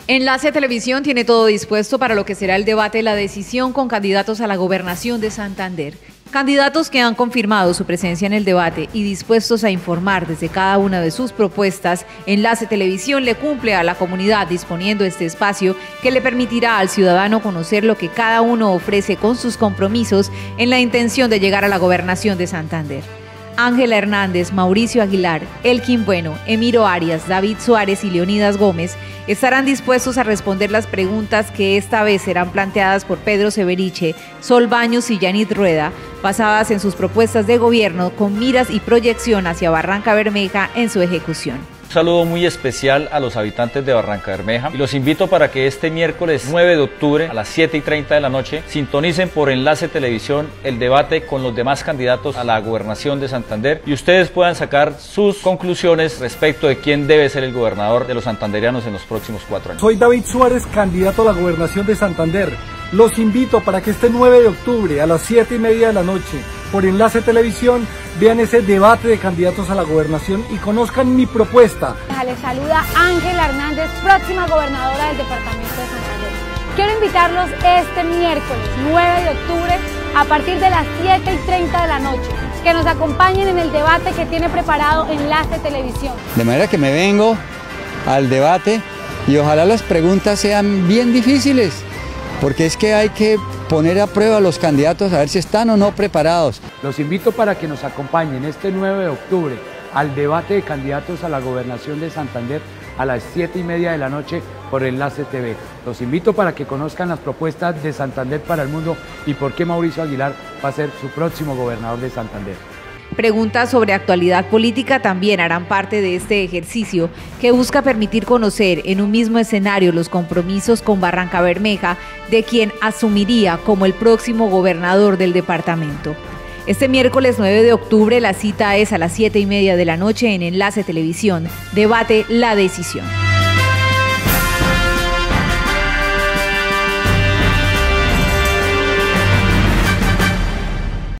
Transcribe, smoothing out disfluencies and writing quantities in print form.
Enlace Televisión tiene todo dispuesto para lo que será el debate de la decisión con candidatos a la gobernación de Santander. Candidatos que han confirmado su presencia en el debate y dispuestos a informar desde cada una de sus propuestas. Enlace Televisión le cumple a la comunidad disponiendo este espacio que le permitirá al ciudadano conocer lo que cada uno ofrece con sus compromisos en la intención de llegar a la gobernación de Santander. Ángela Hernández, Mauricio Aguilar, Elkin Bueno, Emiro Arias, David Suárez y Leonidas Gómez estarán dispuestos a responder las preguntas que esta vez serán planteadas por Pedro Severiche, Sol Baños y Yanit Rueda, basadas en sus propuestas de gobierno con miras y proyección hacia Barranca Bermeja en su ejecución. Un saludo muy especial a los habitantes de Barranca Bermeja y los invito para que este miércoles 9 de octubre a las 7:30 de la noche sintonicen por Enlace Televisión el debate con los demás candidatos a la gobernación de Santander y ustedes puedan sacar sus conclusiones respecto de quién debe ser el gobernador de los santanderianos en los próximos 4 años. Soy David Suárez, candidato a la gobernación de Santander. Los invito para que este 9 de octubre a las 7:30 de la noche por Enlace Televisión vean ese debate de candidatos a la gobernación y conozcan mi propuesta. Les saluda Ángela Hernández, próxima gobernadora del departamento de Santander. Quiero invitarlos este miércoles 9 de octubre a partir de las 7:30 de la noche, que nos acompañen en el debate que tiene preparado Enlace Televisión. De manera que me vengo al debate y ojalá las preguntas sean bien difíciles, porque es que hay que poner a prueba a los candidatos a ver si están o no preparados. Los invito para que nos acompañen este 9 de octubre al debate de candidatos a la gobernación de Santander a las 7:30 de la noche por Enlace TV. Los invito para que conozcan las propuestas de Santander para el mundo y por qué Mauricio Aguilar va a ser su próximo gobernador de Santander. Preguntas sobre actualidad política también harán parte de este ejercicio que busca permitir conocer en un mismo escenario los compromisos con Barranca Bermeja de quien asumiría como el próximo gobernador del departamento. Este miércoles 9 de octubre la cita es a las 7:30 de la noche en Enlace Televisión. Debate La Decisión.